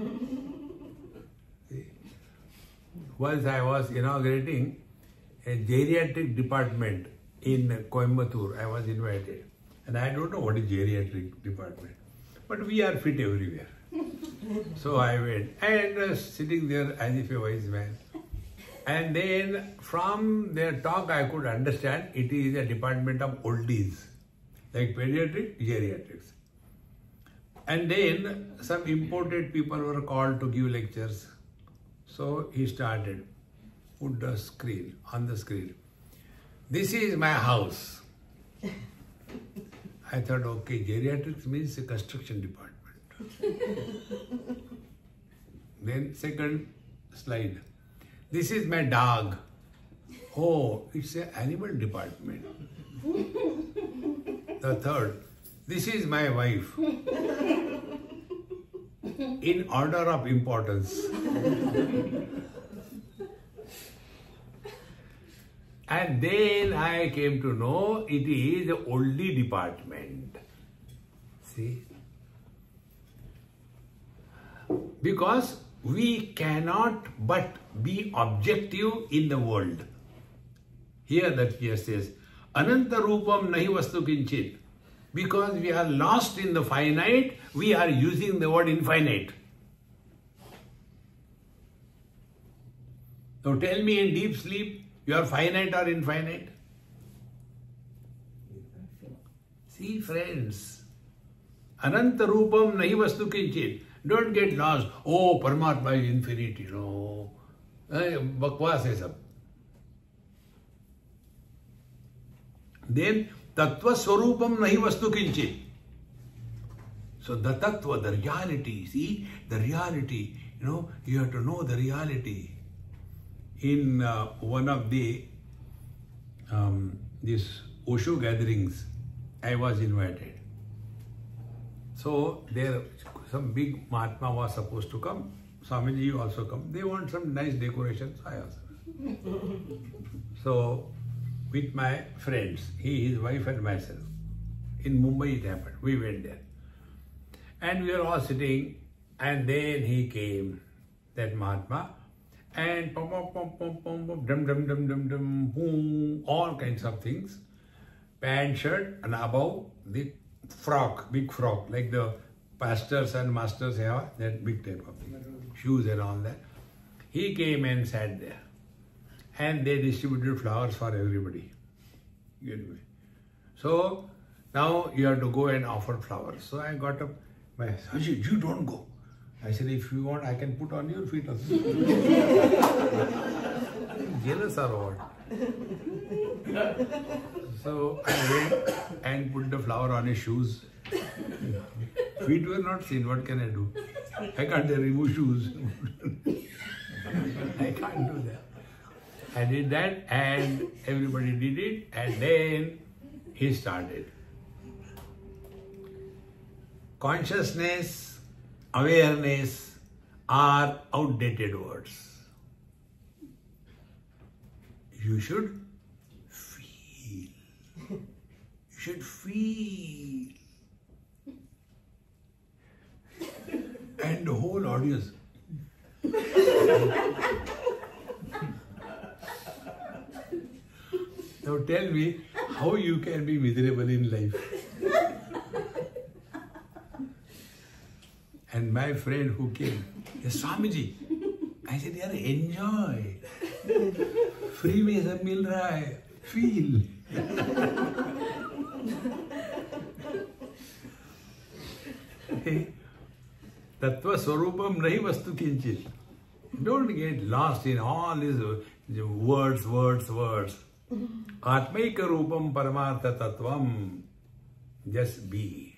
Once I was inaugurating a geriatric department in Coimbatore. I was invited. And I don't know what is geriatric department. But we are fit everywhere. So I went and sitting there as if a wise man. And then from their talk I could understand it is a department of oldies. Like pediatric, geriatrics. And then some imported people were called to give lectures. So he started. Put the screen, on the screen. This is my house. I thought, okay, geriatrics means a construction department. Then second slide. This is my dog. Oh, it's an animal department. The third. This is my wife. In order of importance. And then I came to know it is the oldie department. See? Because we cannot but be objective in the world. Here that here says, Ananta Rupam Nahi Vastu Kinchit. Because we are lost in the finite, we are using the word infinite. So tell me in deep sleep, you are finite or infinite? See friends, Ananta Rupam Nahi Vastu Kinchit. Don't get lost. Oh, Paramatma is infinite, you know. Bakwas hai sab. Then, Tattva Swarupam Nahi Vastu Kinchit. So the Tattva, the reality, see, the reality, you know, you have to know the reality. In one of the these Osho gatherings, I was invited. So there, some big Mahatma was supposed to come. Swamiji also come. They want some nice decorations. I also. So with my friends, his wife and myself, in Mumbai it happened. We went there, and we were all sitting. And then he came, that Mahatma. And pom pom pom pom pom pom dum dum dum dum dum boom, all kinds of things. Pant shirt and above the frock, big frock, like the pastors and masters have that big type of thing. Shoes and all that. He came and sat there. And they distributed flowers for everybody. Get me? So now you have to go and offer flowers. So I got up. My Sajid, you don't go. I said, if you want, I can put on your feet also. Jealous or what? So I went and put the flower on his shoes. Feet were not seen, what can I do? I can't remove shoes. I can't do that. I did that and everybody did it, and then he started. Consciousness, awareness are outdated words. You should feel. You should feel. And the whole audience. Now tell me how you can be miserable in life. And my friend who came, yes, Swamiji, I said, yaar, enjoy. Free में सब मिल रहा है. Feel. Tattva Swarupam nahi vastu kinchit. Don't get lost in all these words. Atmaika Rupam Paramartha Tattvam. Just be.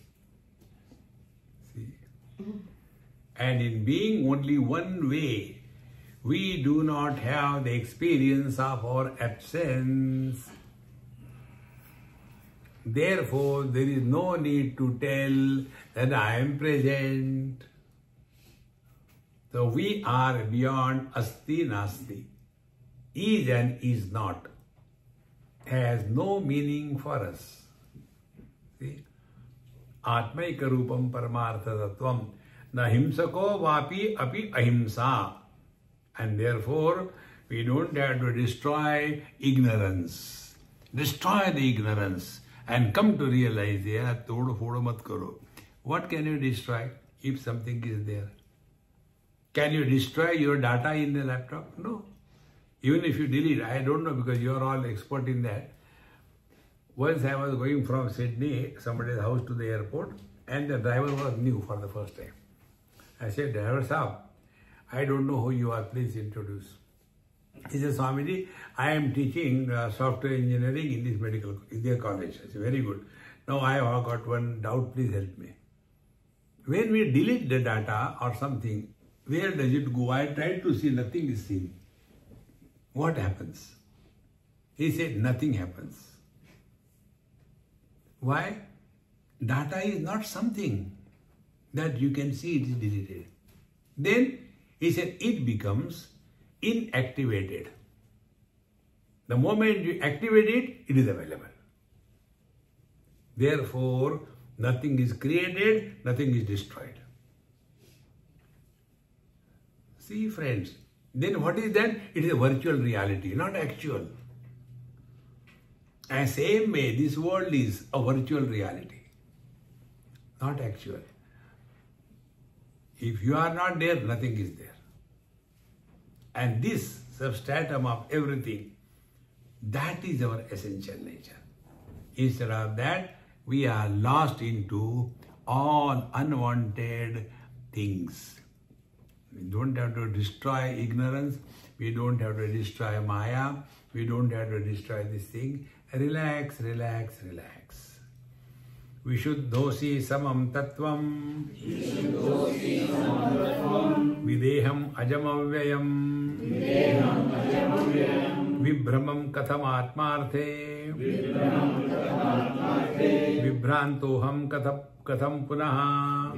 See? And in being only one way, we do not have the experience of our absence. Therefore, there is no need to tell that I am present. So we are beyond Asti Nasti. Is and is not has no meaning for us. See? Atmaika Rupam Paramartha Tattvam. Na himsako vapi api ahimsa. And therefore, we don't have to destroy ignorance. Destroy the ignorance and come to realize, yeah, todo fodo mat karo. What can you destroy if something is there? Can you destroy your data in the laptop? No. Even if you delete, I don't know, because you are all expert in that. Once I was going from Sydney, somebody's house, to the airport, and the driver was new for the first time. I said, driver sahab, I don't know who you are, please introduce. He said, Swamiji, I am teaching software engineering in this in their college. I said, very good. Now I have got one doubt, please help me. When we delete the data or something, where does it go? I tried to see, nothing is seen. What happens? He said, nothing happens. Why? Data is not something that you can see it is deleted. Then he said, it becomes inactivated. The moment you activate it, it is available. Therefore, nothing is created, nothing is destroyed. See, friends, then what is that? It is a virtual reality, not actual. And same way, this world is a virtual reality, not actual. If you are not there, nothing is there. And this substratum of everything, that is our essential nature. Instead of that, we are lost into all unwanted things. We don't have to destroy ignorance. We don't have to destroy Maya. We don't have to destroy this thing. Relax, relax, relax. Vishuddhosi samam tattvam. Videham ajam avyayam. Vibramam katham atmarthe. Vibrantoham katham punaha.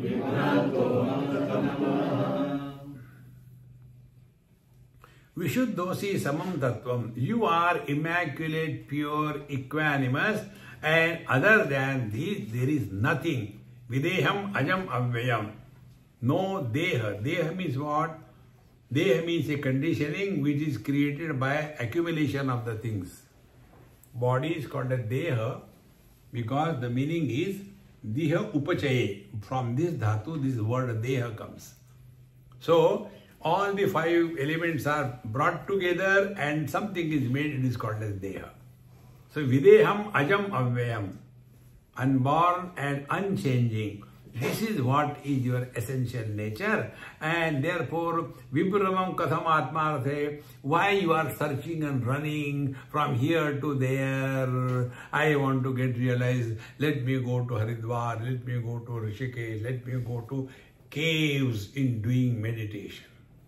Vishuddhosi samam tattvam. You are immaculate, pure, equanimous, and other than this, there is nothing. Videham ajam avyayam. No deha. Deha means what? Deha means a conditioning which is created by accumulation of the things. Body is called a deha because the meaning is deha upachaye. From this dhatu, this word deha comes. So, all the 5 elements are brought together and something is made, it is called as deha. So, videham ajam avyayam, unborn and unchanging. This is what is your essential nature, and therefore vibramam katham atmarthe. Why you are searching and running from here to there? I want to get realized. Let me go to Haridwar. Let me go to Rishikesh. Let me go to caves in doing meditation.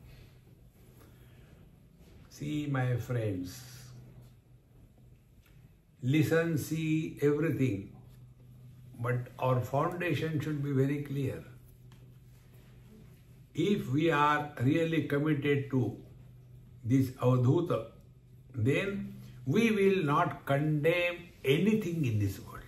See, my friends, listen, see everything. But our foundation should be very clear. If we are really committed to this Avadhuta, then we will not condemn anything in this world.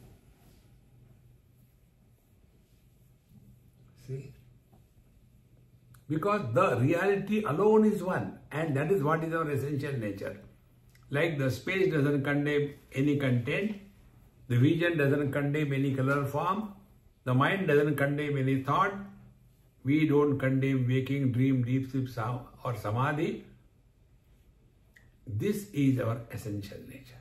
See? Because the reality alone is one, and that is what is our essential nature. Like the space doesn't condemn any content, the vision doesn't condemn any color form, the mind doesn't condemn any thought, we don't condemn waking, dream, deep sleep or samadhi. This is our essential nature.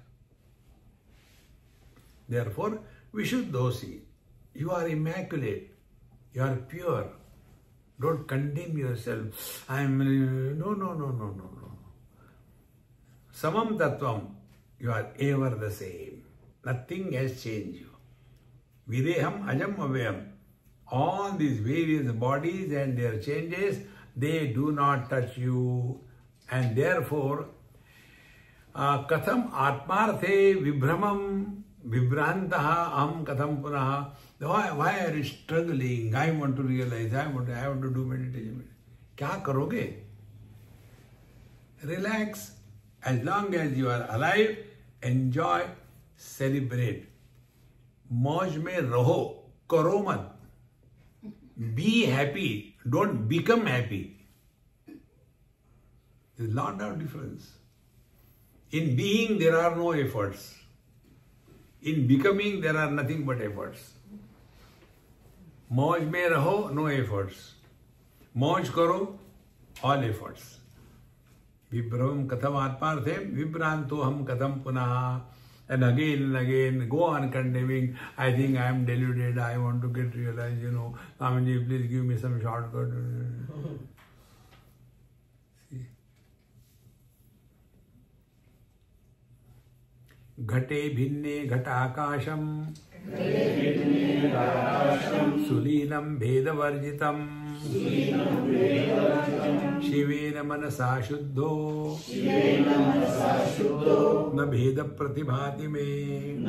Therefore, we should see, you are immaculate, you are pure. Don't condemn yourself. No. Samam tattvam, you are ever the same. Nothing has changed you. Videham ajam avayam. All these various bodies and their changes, they do not touch you. And therefore, katham atmarthe vibramam vibrantaha am katham punaha. Why are you struggling? I want to realize, I want to do meditation. Kya karoge? Relax. As long as you are alive, enjoy, celebrate. Mauj mein raho, karo mat. Be happy, don't become happy. There's a lot of difference. In being, there are no efforts. In becoming, there are nothing but efforts. Mauj mein raho, no efforts. Mauj karo, all efforts. Vibram katham atmarthe, vibranto ham katham punaha. And again, go on condemning. I think I am deluded. I want to get realized, Swamiji, please give me some shortcut. See. Ghate bhinne ghatakasham. Sulinam bhedavarjitam. Shivena manasa shuddho. Na bheda pratibhati me.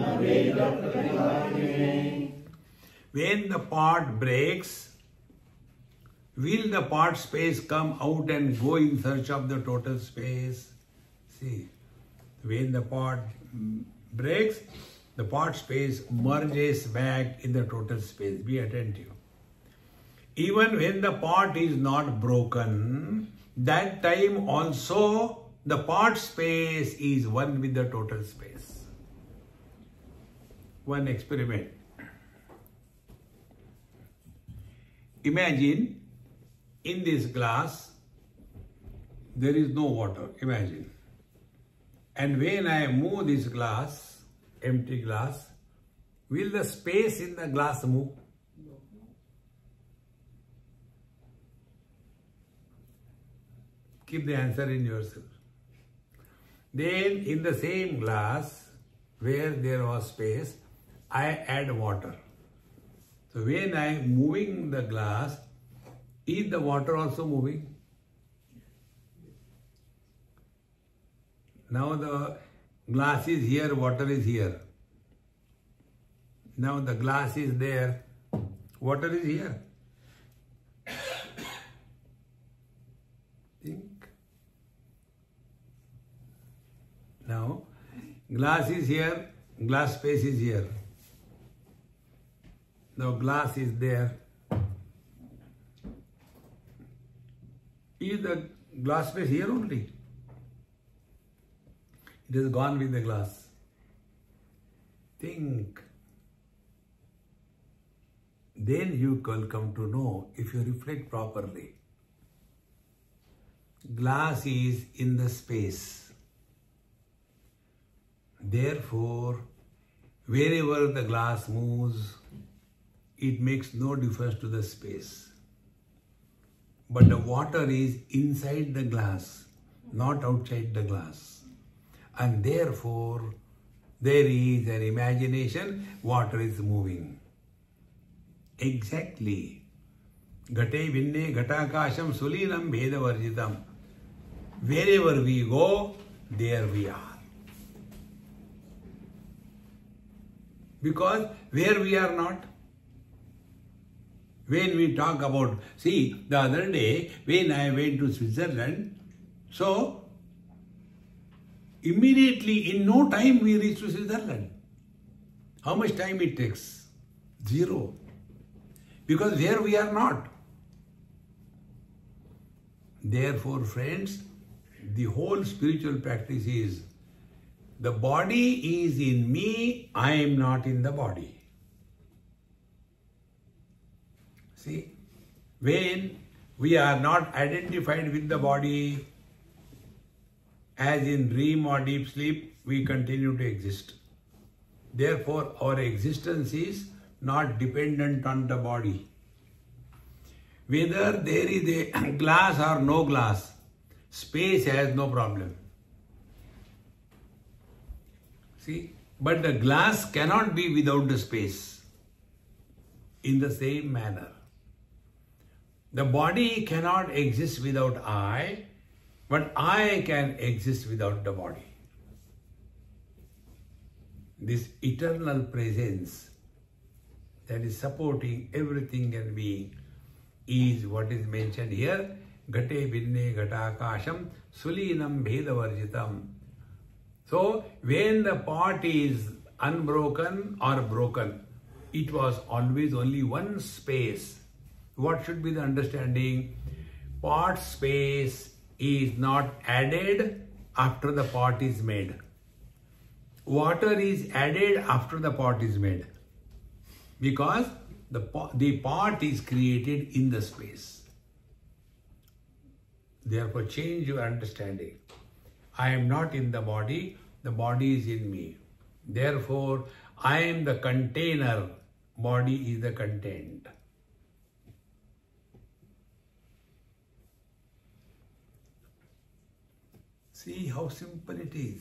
When the pot breaks, will the pot space come out and go in search of the total space? See, when the pot breaks, the pot space merges back in the total space. Be attentive. Even when the pot is not broken, that time also the pot space is one with the total space. One experiment. Imagine in this glass there is no water. Imagine. And when I move this glass, empty glass, will the space in the glass move? Keep the answer in yourself. Then in the same glass where there was space, I add water. So when I am moving the glass, is the water also moving? Now the glass is here, water is here. Now the glass is there, water is here. Think. Now, glass is here, glass space is here. Now glass is there. Is the glass space here only? It is gone with the glass. Think. Then you will come to know, if you reflect properly, glass is in the space. Therefore, wherever the glass moves, it makes no difference to the space. But the water is inside the glass, not outside the glass. And therefore, there is an imagination, water is moving. Exactly. Gate vinne ghatakasham sulinam bhedavarjitam. Wherever we go, there we are. Because where we are not, when we talk about, see, the other day when I went to Switzerland, so immediately in no time we reached to Switzerland. How much time it takes? 0. Because where we are not. Therefore, friends, the whole spiritual practice is, the body is in me, I am not in the body. See, when we are not identified with the body, as in dream or deep sleep, we continue to exist. Therefore, our existence is not dependent on the body. Whether there is a glass or no glass, space has no problem. See, but the glass cannot be without the space. In the same manner, the body cannot exist without I, but I can exist without the body. This eternal presence that is supporting everything and being is what is mentioned here. Gate vinne ghatakasham sulinam bhedavarjitam. So, when the pot is unbroken or broken, it was always only one space. What should be the understanding? Pot space is not added after the pot is made. Water is added after the pot is made. Because the pot is created in the space. Therefore, change your understanding. I am not in the body is in me. Therefore, I am the container, body is the content. See how simple it is.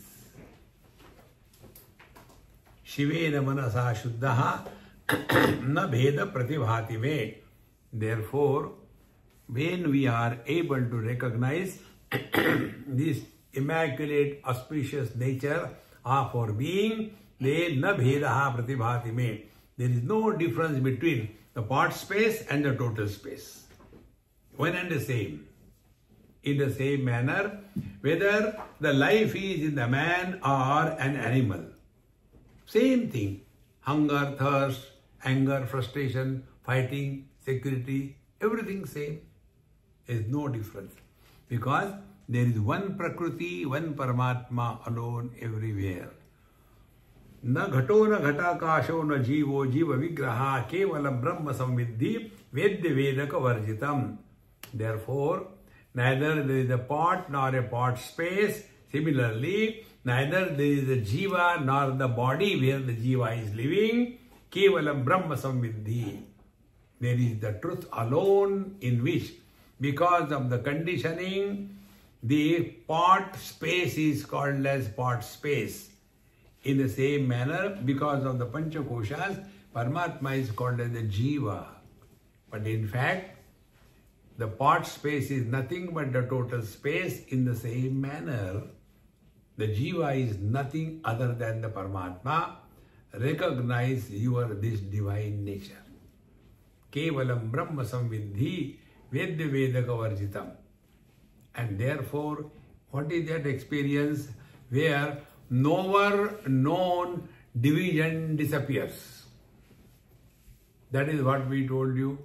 Shivena manasa shuddhaha na bheda pratibhati me. Therefore, when we are able to recognize this immaculate, auspicious nature of our being, then na bhedaha pratibhati me. There is no difference between the part space and the total space. One and the same. In the same manner, whether the life is in the man or an animal. Same thing. Hunger, thirst, anger, frustration, fighting, security, everything same. There is no difference. Because there is one Prakriti, one Paramatma alone everywhere. Na ghato na ghatakasho na jivo jiva vigraha kevalam brahma samviddhi vedya vedaka varjitam. Therefore, neither there is a pot nor a pot space. Similarly, neither there is a jiva nor the body where the jiva is living. Kevalam brahma samviddhi. There is the truth alone in which, because of the conditioning, the pot space is called as pot space. In the same manner, because of the Panchakoshas, Paramatma is called as the Jiva. But in fact, the pot space is nothing but the total space. In the same manner, the Jiva is nothing other than the Paramatma. Recognize this divine nature. Kevalam Brahma Samviddhi Vedya Vedaka Varjitam. And therefore, what is that experience where knower known division disappears? That is what we told you.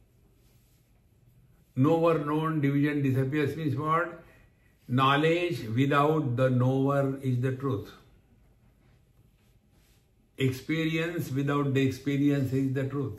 Knower known division disappears means what? Knowledge without the knower is the truth. Experience without the experience is the truth.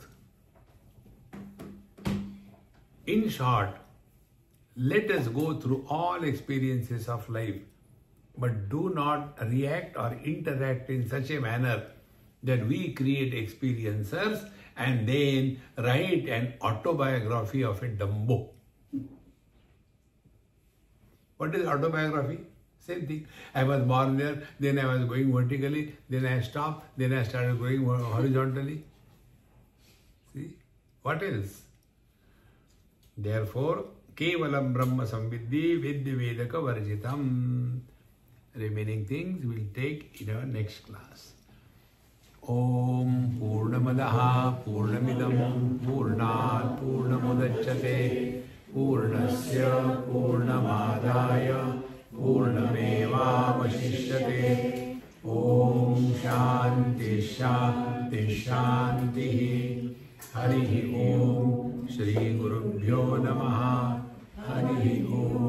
In short, let us go through all experiences of life, but do not react or interact in such a manner that we create experiencers and then write an autobiography of a Dumbo. What is autobiography? Same thing. I was born there, then I was going vertically, then I stopped, then I started going horizontally. See? What else? Therefore, Kevalam Brahma Samviddhi Vidya Vedaka Varjitam. Remaining things we'll take in our next class. Om Purnamadaha Purnamidam Purnat Purnamudachyate Purnasya Purnamadaya Purnamevavashishyate. Om Shanti Shanti Shanti. Hari Om Shri Gurubhyo Namaha. Hari Om.